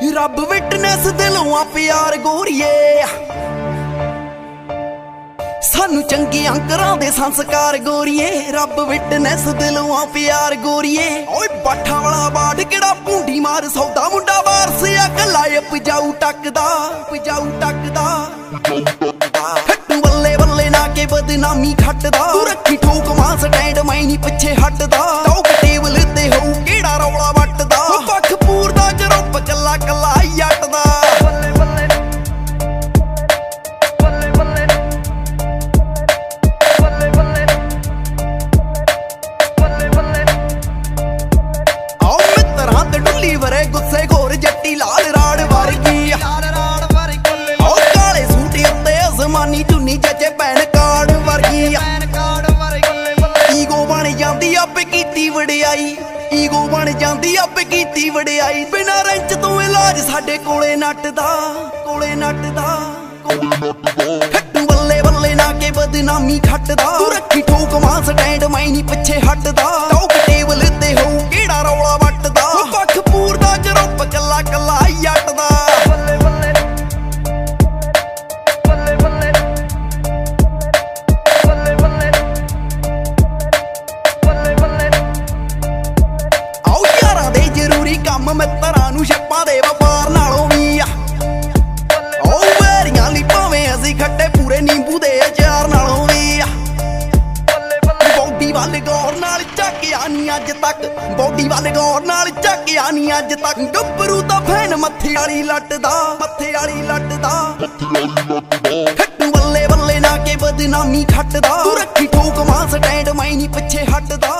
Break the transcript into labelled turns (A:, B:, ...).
A: रब विटनेस दिलों आ प्यार गोरीए सानू चंगी अंकरां दे संस्कार गोरीए रब विटनेस दिलों आ प्यार गोरीए ओए बाठा वाला बाड़ किहड़ा भूंडी मार सौदा मुंडा वारस आ कला पजाऊ टकदा हट्टू बल्ले बल्ले ना के बदनामी खटदा तू रखी ठोक मां स्टैंड मैं नहीं पिछे हटदा टॉक टेबल ते हो किहड़ा रौला वटदा पख पूरदा जरूप कला कला यटदा वरे गुस्से घोर जट्टी लाल राड़ वर्गी काले सूट उत्ते आसमानी चुन्नी जचे पैन कार्ड वर्गी ईगो बन जाती आपे कीती वडियाई ईगो बन जाती आपे कीती वडियाई बिना रेंच तो इलाज साडे कोले नटदा खट्टू बल्ले बल्ले ना के बदनामी खटदा तू रखी ठोक मां स्टैंड मैं नहीं पिछे हटदा टॉक टेबल ते हो किहड़ा रौला वटदा पख पूरदा जरूप कला कला यटदा आओ यारां दे जरूरी काम मित्तरां नूं छप्पां दे वपार नालों वी ओ वैरियां लई भावें असीं खट्टे पूरे नींबू दे अचार नालों वी बॉडी वाले गौर नाल झक्किया नी अज तक बॉडी वाले गौर नाल झक्किया नी अज तक गब्बरू दा फैन मत्थे वाली लटदा खट्टू बल्ले बल्ले ना के बदनामी खटदा तू रखी ठोक मां स्टैंड मैं नहीं पिछे हटदा